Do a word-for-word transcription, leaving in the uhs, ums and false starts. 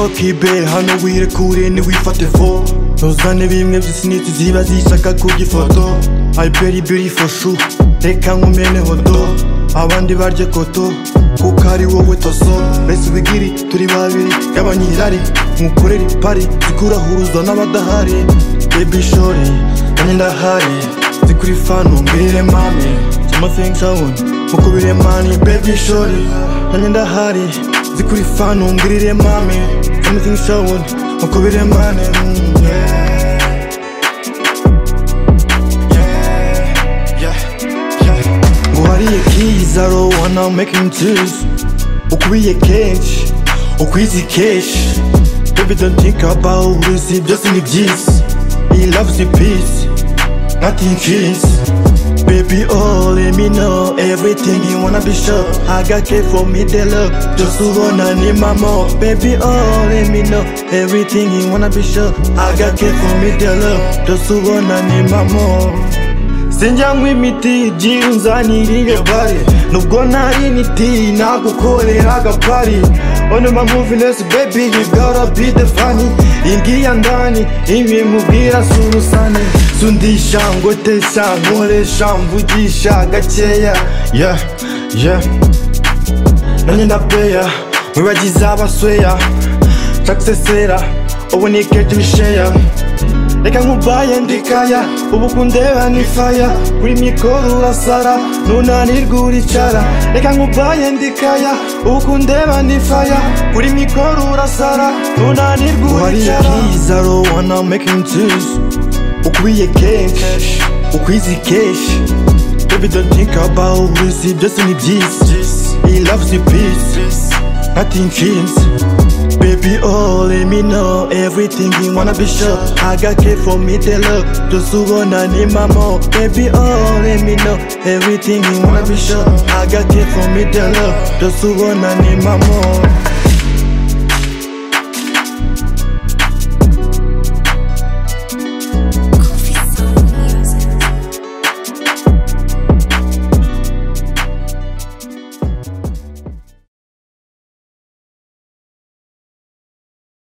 okay babe, hano wirekure ntiwifate fo ntuzane bimwe by'isiniti ziba zishaka kugifoto I very beautiful shoe reka nkumeneho do abandi barye koto kuko ari wowe toso mbese ubigiri turi babiri y'abanyirari nkukorera ipari zikurahuruzwa n'abadahari baby shorty nanjye ndahari zikuri fano mbirire mami something shown mukubire mani baby shorty nanjye ndahari zikuri fano mbirire mami something shown mukubire mani mm, yeah. Wariye keys, I don't wanna make him choose. Ukwiye kenshi, ukwizi keshi. Baby don't think about this, just in the G's. He loves the peace, nothing cheese. Baby, oh, let me know everything you wanna be sure. I got care for me, the love, just to wanna need my more. Baby, oh, let me know everything you wanna be sure. I got care for me, the love, just to wanna need my more. Sinjangwa imiti gira unzanire bari nubwo nari niti nagukorera agapari on my moviness baby you gotta be the funny ingiya ndani imwe mubwira surusane sundisha ngotesha nkoresha mvugisha gakeya yeah yeah nanye ndapeya mwibagiza abasweya chaksesera ubonike tubishare reka nkubaye ndikaya ubu kundeba ni fire kuri mikoro urasara nunanirwa uricara reka nkubaye ndikaya ubu kundeba ni fire kuri mikoro urasara nunanirwa uricara Please I don't wanna make him choose ukwiye kenshi ukwizi keshi Baby don't think about this just in the G's He loves the peace nothing changes Baby, oh, let me know everything you wanna be sure. I got care for me, the love, just to wanna need my more. Baby, oh, let me know everything you wanna be sure. I got care for me, the love, just to wanna need my more.